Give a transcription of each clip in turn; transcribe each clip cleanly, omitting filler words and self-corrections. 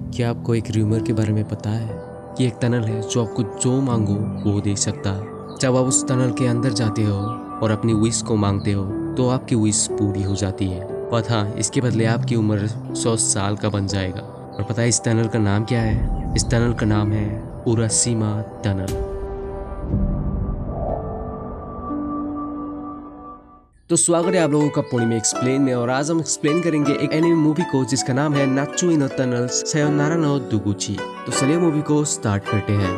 क्या आपको एक र्यूमर के बारे में पता है कि एक टनल है जो आपको जो मांगो वो दे सकता है। जब आप उस टनल के अंदर जाते हो और अपनी विश को मांगते हो तो आपकी विश पूरी हो जाती है। पर हाँ, इसके बदले आपकी उम्र 100 साल का बन जाएगा। और पता है इस टनल का नाम क्या है? इस टनल का नाम है उराशिमा टनल। तो स्वागत है आप लोगों का पूर्णिमा एक्सप्लेन में। और आज हम एक्सप्लेन करेंगे एक एनिमे मूवी को जिसका नाम है नाचु इन टनल सायोनारा नो डुगुची। तो चलिए मूवी को स्टार्ट करते हैं।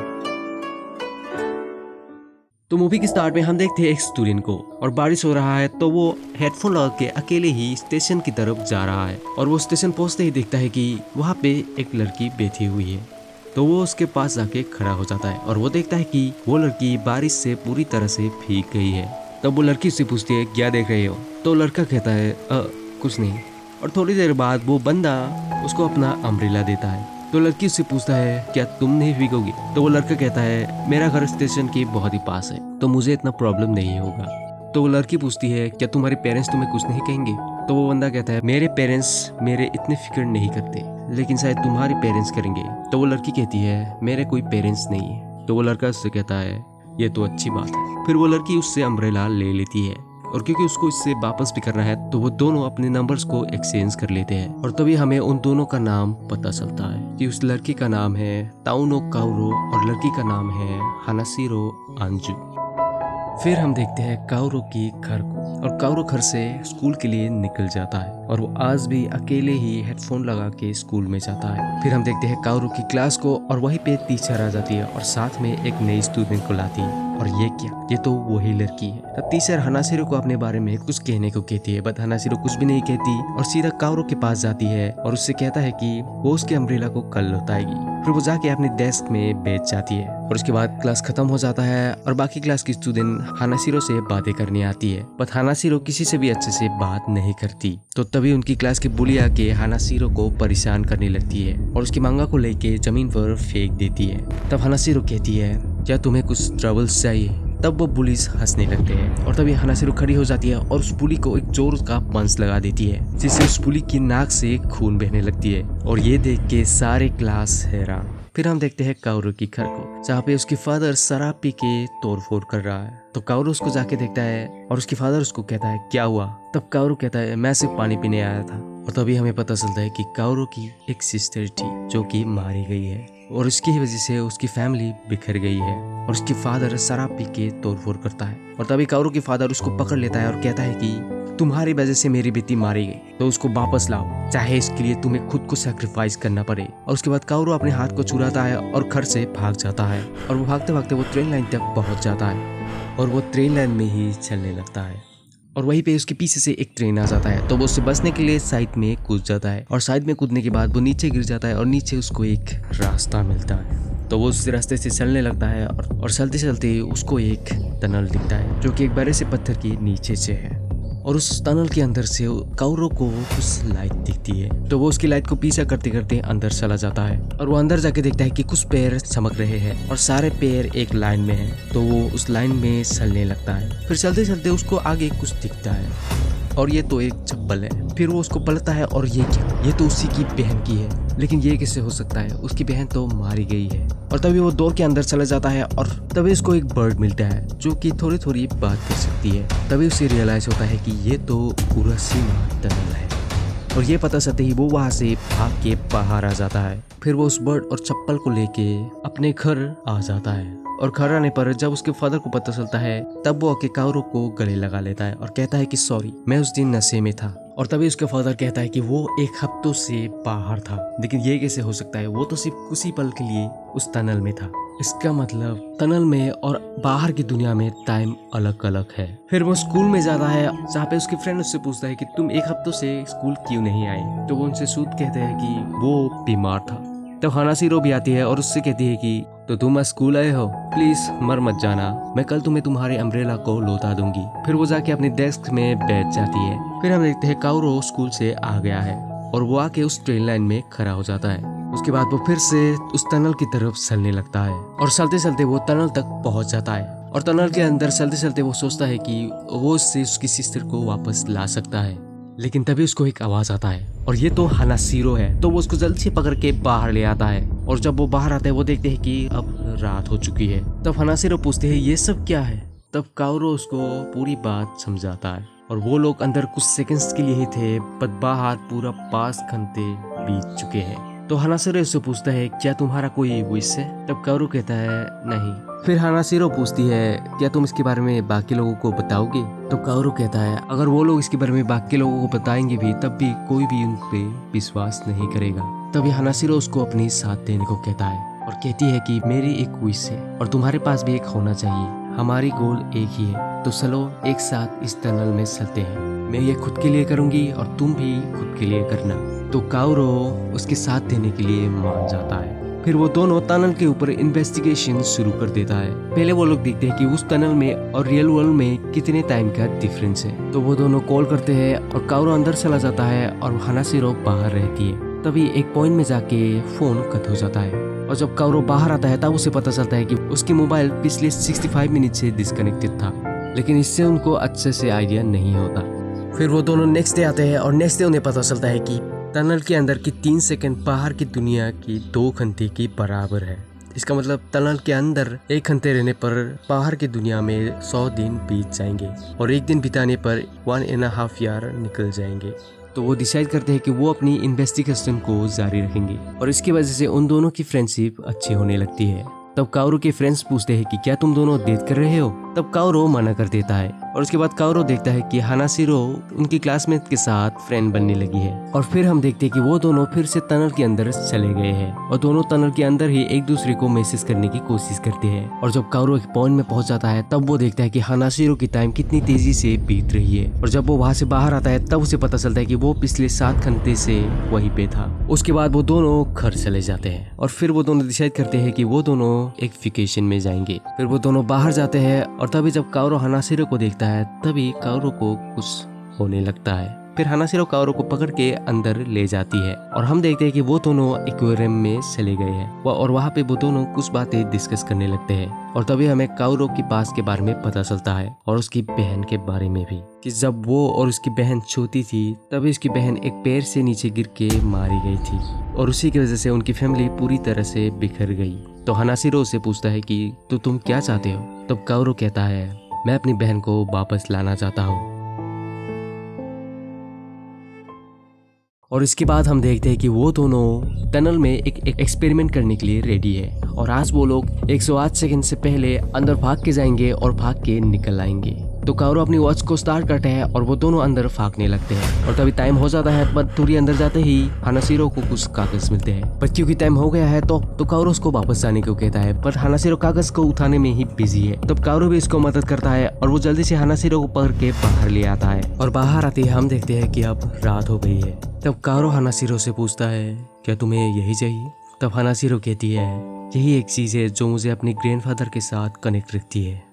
तो मूवी के स्टार्ट में हम देखते हैं एक स्टूडेंट को, और बारिश हो रहा है तो वो हेडफोन लगा के अकेले ही स्टेशन की तरफ जा रहा है। और वो स्टेशन पहुंचते ही देखता है कि वहाँ पे एक लड़की बैठी हुई है। तो वो उसके पास जाके खड़ा हो जाता है और वो देखता है कि वो लड़की बारिश से पूरी तरह से भीग गई है। तब वो लड़की से पूछती है क्या देख रहे हो? तो लड़का कहता है कुछ नहीं। और थोड़ी देर बाद वो बंदा उसको अपना अम्ब्रेला देता है। तो लड़की उससे पूछता है क्या तुम नहीं भीगोगी? तो वो लड़का कहता है मेरा घर स्टेशन के बहुत ही पास है तो मुझे इतना प्रॉब्लम नहीं होगा। तो वो लड़की पूछती है क्या तुम्हारे पेरेंट्स तुम्हें कुछ नहीं कहेंगे? तो वो बंदा कहता है मेरे पेरेंट्स मेरे इतने फिक्र नहीं करते, लेकिन शायद तुम्हारे पेरेंट्स करेंगे। तो वो लड़की कहती है मेरे कोई पेरेंट्स नहीं है। तो वो लड़का उससे कहता है ये तो अच्छी बात है। फिर वो लड़की उससे अम्ब्रेला ले लेती है, और क्योंकि उसको इससे वापस भी करना है तो वो दोनों अपने नंबर्स को एक्सचेंज कर लेते हैं। और तभी हमें उन दोनों का नाम पता चलता है कि उस लड़की का नाम है ताउनो काउरो और लड़की का नाम है हानाशिरो अंजू। फिर हम देखते हैं काउरो की घर को, और काउरो घर से स्कूल के लिए निकल जाता है और वो आज भी अकेले ही हेडफोन लगा के स्कूल में जाता है। फिर हम देखते हैं काउरो की क्लास को, और वहीं पे टीचर आ जाती है और साथ में एक नई स्टूडेंट को लाती है। और ये क्या? ये तो वही लड़की है। तब टीचर हानाशिरो को अपने बारे में कुछ कहने को कहती है, बट हानाशिरो कुछ भी नहीं कहती और सीधा काउरो के पास जाती है और उससे कहता है कि वो उसके अम्ब्रेला को कल लौटाएगी। फिर वो जाके अपने डेस्क में बैठ जाती है और उसके बाद क्लास खत्म हो जाता है और बाकी क्लास की स्टूडेंट हानाशिरो से बातें करने आती है, बट हानाशिरो किसी से भी अच्छे से बात नहीं करती। तो तभी उनकी क्लास की बुली आके हानाशिरो को परेशान करने लगती है और उसकी मांगा को लेके जमीन पर फेंक देती है। तब हानाशिरो कहती है क्या तुम्हें कुछ ट्रबल्स चाहिए? तब वो पुलिस हंसने लगते हैं और तभी हानाशिरो खड़ी हो जाती है और उस पुली को एक जोर का पंच लगा देती है, जिससे उस पुली की नाक से खून बहने लगती है। और ये देख के सारे क्लास हैरान। फिर हम देखते हैं काउरो की घर को, जहाँ पे उसकी फादर शराब पी के तोड़फोड़ कर रहा है। तो काउरो उसको जाके देखता है और उसकी फादर उसको कहता है क्या हुआ? तब काउरो कहता है मैं सिर्फ पानी पीने आया था। और तभी हमें पता चलता है कि काउरो की एक सिस्टर थी जो कि मारी गई है, और इसकी वजह से उसकी फैमिली बिखर गई है और उसकी फादर शराब पी के तोड़फोड़ करता है। और तभी काउरो की फादर उसको पकड़ लेता है और कहता है कि तुम्हारी वजह से मेरी बेटी मारी गई तो उसको वापस लाओ, चाहे इसके लिए तुम्हें खुद को सैक्रिफाइस करना पड़े। और उसके बाद काउरो अपने हाथ को चुराता है और घर से भाग जाता है। और वो भागते भागते वो ट्रेन लाइन तक पहुंच जाता है और वो ट्रेन लाइन में ही चलने लगता है। और वहीं पे उसके पीछे से एक ट्रेन आ जाता है तो वो उससे बचने के लिए साइड में कूद जाता है। और साइड में कूदने के बाद वो नीचे गिर जाता है और नीचे उसको एक रास्ता मिलता है। तो वो उस रास्ते से चलने लगता है और चलते चलते उसको एक टनल दिखता है जो कि एक बड़े से पत्थर के नीचे से है। और उस टनल के अंदर से काउरो को कुछ लाइट दिखती है, तो वो उसकी लाइट को पीछा करते करते अंदर चला जाता है। और वो अंदर जाके देखता है कि कुछ पैर चमक रहे हैं और सारे पैर एक लाइन में हैं। तो वो उस लाइन में चलने लगता है। फिर चलते चलते उसको आगे कुछ दिखता है और ये तो एक चप्पल है। फिर वो उसको पलटता है और ये क्या? ये तो उसी की बहन की है, लेकिन ये कैसे हो सकता है? उसकी बहन तो मारी गई है। और तभी वो दौड़ के अंदर चला जाता है और तभी उसको एक बर्ड मिलता है जो कि थोड़ी थोड़ी बात कर सकती है। तभी उसे रियलाइज होता है कि ये तो उराशिमा टनल है। और ये पता चलते ही वो वहाँ से भाग के बाहर आ जाता है। फिर वो उस बर्ड और चप्पल को लेके अपने घर आ जाता है। और घर आने पर जब उसके फादर को पता चलता है तब वो आके काउरो को गले लगा लेता है और कहता है कि सॉरी, मैं उस दिन नशे में था। और तभी उसका फादर कहता है कि वो एक हफ्तों से बाहर था, लेकिन ये कैसे हो सकता है? वो तो सिर्फ उसी पल के लिए उस टनल में था। इसका मतलब टनल में और बाहर की दुनिया में टाइम अलग अलग है। फिर वो स्कूल में जाता है जहाँ पे उसके फ्रेंड उससे पूछता है कि तुम एक हफ्तों से स्कूल क्यों नहीं आए? तो वो उनसे सूद कहते हैं कि वो बीमार था। तो हानाशिरो भी आती है और उससे कहती है कि तो तुम स्कूल आए हो, प्लीज मर मत जाना, मैं कल तुम्हें तुम्हारे अम्ब्रेला को लौटा दूंगी। फिर वो जाके अपने डेस्क में बैठ जाती है। फिर हम देखते हैं काउरो स्कूल से आ गया है और वो आके उस ट्रेन लाइन में खड़ा हो जाता है। उसके बाद वो फिर से उस टनल की तरफ चलने लगता है और चलते चलते वो टनल तक पहुंच जाता है। और टनल के अंदर चलते चलते वो सोचता है कि वो उससे उसकी सिस्टर को वापस ला सकता है। लेकिन तभी उसको एक आवाज आता है और ये तो हानाशिरो है। तो वो उसको जल्दी से पकड़ के बाहर ले आता है और जब वो बाहर आता है वो देखते हैं कि अब रात हो चुकी है। तब हानाशिरो पूछते हैं ये सब क्या है। तब काओरो उसको पूरी बात समझाता है और वो लोग अंदर कुछ सेकंड्स के लिए ही थे, पर बाहर पूरा 5 घंटे बीत चुके हैं। तो हानाशिरो उससे पूछता है क्या तुम्हारा कोई विश है। तब काओरो कहता है नहीं। फिर हानाशिरो पूछती है क्या तुम इसके बारे में बाकी लोगों को बताओगे। तो काओरो कहता है अगर वो लोग इसके बारे में बाकी लोगों को बताएंगे भी तब भी कोई भी उन पे विश्वास नहीं करेगा। तभी हानाशिरो उसको अपनी साथ देने को कहता है और कहती है कि मेरी एक विश है और तुम्हारे पास भी एक होना चाहिए। हमारी गोल एक ही है, तो चलो एक साथ इस टनल में चलते हैं। मैं ये खुद के लिए करूंगी और तुम भी खुद के लिए करना। तो काओरो उसके साथ देने के लिए मान जाता है। फिर वो दोनों टनल के ऊपर इन्वेस्टिगेशन शुरू कर देता है। पहले वो लोग देखते हैं कि उस टनल में और रियल वर्ल्ड में कितने टाइम का डिफरेंस है। तो वो दोनों कॉल करते हैं और काओरो अंदर चला जाता है और हानाशिरो बाहर रहती है। तभी एक पॉइंट में जाके फोन कट हो जाता है और जब काओरो बाहर आता है तब उसे पता चलता है कि उसकी मोबाइल पिछले 65 मिनट से डिस्कनेक्टेड था, लेकिन इससे उनको अच्छे से आइडिया नहीं होता। फिर वो दोनों नेक्स्ट डे आते हैं और नेक्स्ट डे उन्हें पता चलता है कि टनल के अंदर की 3 सेकंड बाहर की दुनिया की 2 घंटे की बराबर है। इसका मतलब टनल के अंदर 1 घंटे रहने पर बाहर की दुनिया में 100 दिन बीत जाएंगे और एक दिन बिताने पर 1.5 ईयर निकल जाएंगे। तो वो डिसाइड करते हैं कि वो अपनी इन्वेस्टिगेशन को जारी रखेंगे और इसकी वजह से उन दोनों की फ्रेंडशिप अच्छी होने लगती है। तब काओरो के फ्रेंड्स पूछते हैं कि क्या तुम दोनों डेट कर रहे हो। तब काओरो मना कर देता है और उसके बाद काओरो देखता है कि हानाशिरो उनकी क्लासमेट के साथ फ्रेंड बनने लगी है। और फिर हम देखते हैं कि वो दोनों फिर से टनल के अंदर चले गए हैं और दोनों टनल के अंदर ही एक दूसरे को मैसेज करने की कोशिश करते हैं। और जब काओरो एक पॉइंट में पहुंच जाता है तब वो देखता है कि हानाशिरो की टाइम कितनी तेजी से बीत रही है। और जब वो वहाँ से बाहर आता है तब उसे पता चलता है कि वो पिछले 7 घंटे से वहीं पे था। उसके बाद वो दोनों घर चले जाते हैं और फिर वो दोनों डिसाइड करते हैं कि वो दोनों एक वेकेशन में जाएंगे। फिर वो दोनों बाहर जाते हैं और तभी जब काओरो हानाशिरो को देखता है तभी काओरो को कुछ होने लगता है। फिर हानाशिरो काओरो को पकड़ के अंदर ले जाती है और हम देखते हैं कि वो दोनों एक्वेरियम में चले गए हैं और वहाँ पे वो दोनों कुछ बातें डिस्कस करने लगते हैं। और तभी हमें काओरो की पास के बारे में पता चलता है और उसकी बहन के बारे में भी, कि जब वो और उसकी बहन छोटी थी तभी उसकी बहन एक पेड़ से नीचे गिर के मारी गई थी और उसी की वजह से उनकी फैमिली पूरी तरह से बिखर गई। तो हानाशिरो से पूछता है कि तो तुम क्या चाहते हो। तब काओरो कहता है मैं अपनी बहन को वापस लाना चाहता हूँ। और इसके बाद हम देखते हैं कि वो दोनों टनल में एक एक्सपेरिमेंट करने के लिए रेडी है और आज वो लोग 108 सेकंड से पहले अंदर भाग के जाएंगे और भाग के निकल आएंगे। तो काओरो अपनी वॉच को स्टार्ट करते हैं और वो दोनों अंदर भागने लगते हैं और तभी टाइम हो जाता है। पर थोड़ी अंदर जाते ही हानाशिरो को कुछ कागज मिलते हैं, पर क्योंकि टाइम हो गया है तो काओरो उसको वापस जाने को कहता है, पर हानाशिरो कागज को उठाने में ही बिजी है। तब काओरो भी इसको मदद करता है और वो जल्दी से हानाशिरो को पकड़ के बाहर ले आता है और बाहर आते ही हम देखते हैं कि अब रात हो गई है। तब काओरो हानाशिरो से पूछता है क्या तुम्हें यही चाहिए। तब हानाशिरो कहती है यही एक चीज है जो मुझे अपने ग्रैंडफादर के साथ कनेक्ट रखती है।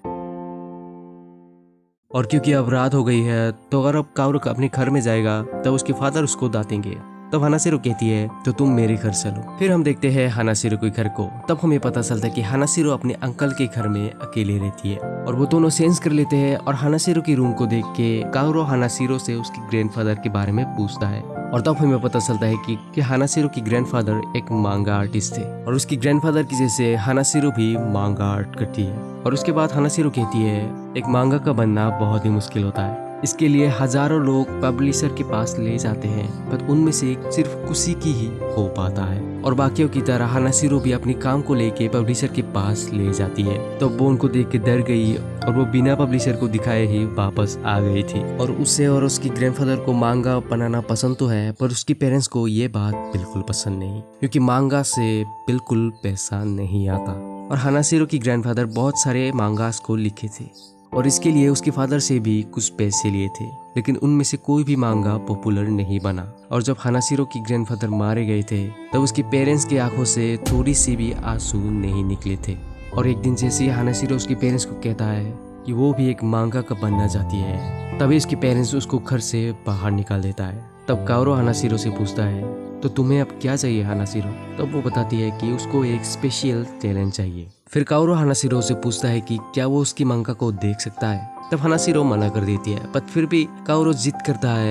और क्योंकि अब रात हो गई है तो अगर अब काओरो अपने घर में जाएगा तब उसके फादर उसको डांटेंगे। तब हानाशिरो कहती है तो तुम मेरे घर चलो। फिर हम देखते हैं हानाशिरो के घर को। तब हमें पता चलता है कि हानाशिरो अपने अंकल के घर में अकेले रहती है और वो दोनों सेंस कर लेते हैं। और हानाशिरो की रूम को देख के काओरो हानाशिरो से उसके ग्रैंडफादर के बारे में पूछता है और तब हमें पता चलता है कि हानाशिरो की ग्रैंडफादर एक मांगा आर्टिस्ट थे और उसकी ग्रैंडफादर की जैसे हानाशिरो भी मांगा आर्ट करती है। और उसके बाद हानाशिरो कहती है एक मांगा का बनना बहुत ही मुश्किल होता है, इसके लिए हजारों लोग पब्लिशर के पास ले जाते हैं, पर उनमें से सिर्फ किसी की ही हो पाता है। और बाकियों की तरह हानाशिरो भी अपनी काम को लेके पब्लिशर के पास ले जाती है। तो वो उनको देख के डर गई और वो बिना पब्लिशर को दिखाए ही वापस आ गई थी। और उसे और उसकी ग्रैंडफादर को मांगा बनाना पसंद तो है, पर उसकी पेरेंट्स को ये बात बिल्कुल पसंद नहीं, क्योंकि मांगा से बिल्कुल पैसा नहीं आता। और हानाशिरो की ग्रैंडफादर बहुत सारे मांगास को लिखे थे और इसके लिए उसके फादर से भी कुछ पैसे लिए थे, लेकिन उनमें से कोई भी मांगा पॉपुलर नहीं बना। और जब हानाशिरो की ग्रैंडफादर मारे गए थे तब उसकी पेरेंट्स की आंखों से थोड़ी सी भी आंसू नहीं निकले थे। और एक दिन जैसे ही हानाशिरो उसकी पेरेंट्स को कहता है कि वो भी एक मांगा का बनना चाहती है, तभी उसके पेरेंट्स उसको घर से बाहर निकाल देता है। तब काओरो हानाशिरो से पूछता है तो तुम्हें अब क्या चाहिए हानाशिरो। तब वो बताती है कि उसको एक स्पेशल टैलेंट चाहिए। फिर काओरो हानाशिरो से पूछता है कि क्या वो उसकी मांगा को देख सकता है। तब हानाशिरो मना कर देती है, पर फिर भी काओरो जिद करता है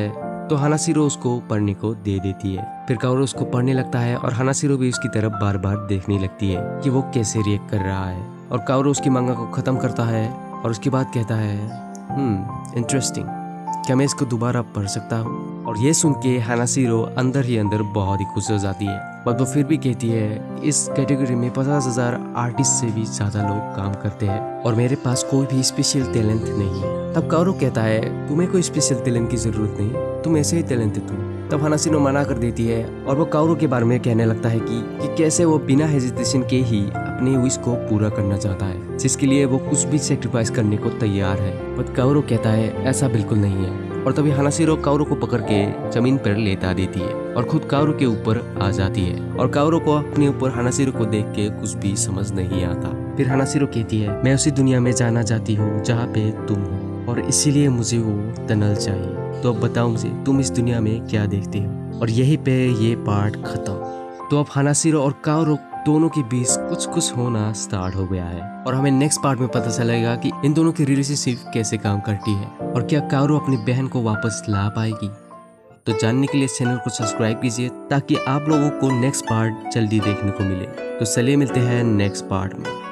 तो हानाशिरो उसको पढ़ने को दे देती है। फिर काओरू उसको पढ़ने लगता है और हानाशिरो भी उसकी तरफ बार बार देखने लगती है कि वो कैसे रिएक्ट कर रहा है। और काओरू उसकी मांगा को खत्म करता है और उसके बाद कहता है इंटरेस्टिंग, क्या मैं इसको दोबारा पढ़ सकता हूँ? और ये सुन के हानाशिरो अंदर ही अंदर बहुत ही खुश हो जाती है। बट वो फिर भी कहती है इस कैटेगरी में 50,000 आर्टिस्ट से भी ज्यादा लोग काम करते हैं और मेरे पास कोई भी स्पेशल टैलेंट नहीं है। तब काओरू कहता है तुम्हें कोई स्पेशल टैलेंट की जरूरत नहीं, तुम ऐसे ही टैलेंटेड हो। तब हानाशिरो मना कर देती है और वो काओरू के बारे में कहने लगता है कि कैसे वो बिना हेजिटेशन के ही अपने विश को पूरा करना चाहता है, जिसके लिए वो कुछ भी सेक्रीफाइस करने को तैयार है। बट काओरू कहता है ऐसा बिल्कुल नहीं है। और तभी हानाशिरो काओरू को पकड़ के जमीन पर लेटा देती है और खुद काओरू के ऊपर आ जाती है। और काओरू को अपने ऊपर हानाशिरो को देख के कुछ भी समझ नहीं आता। फिर हानाशिरो कहती है मैं उसी दुनिया में जाना चाहती हूँ जहाँ पे तुम हो और इसीलिए मुझे वो टनल चाहिए। तो अब बताओ मुझे तुम इस दुनिया में क्या देखते हो। और यही पे ये पार्ट खत्म। तो अब हानाशिरो और काओरू दोनों के बीच कुछ कुछ होना स्टार्ट हो गया है और हमें नेक्स्ट पार्ट में पता चलेगा कि इन दोनों की रिलेशनशिप कैसे काम करती है और क्या काओरू अपनी बहन को वापस ला पाएगी। तो जानने के लिए चैनल को सब्सक्राइब कीजिए ताकि आप लोगों को नेक्स्ट पार्ट जल्दी देखने को मिले। तो चलिए मिलते हैं नेक्स्ट पार्ट में।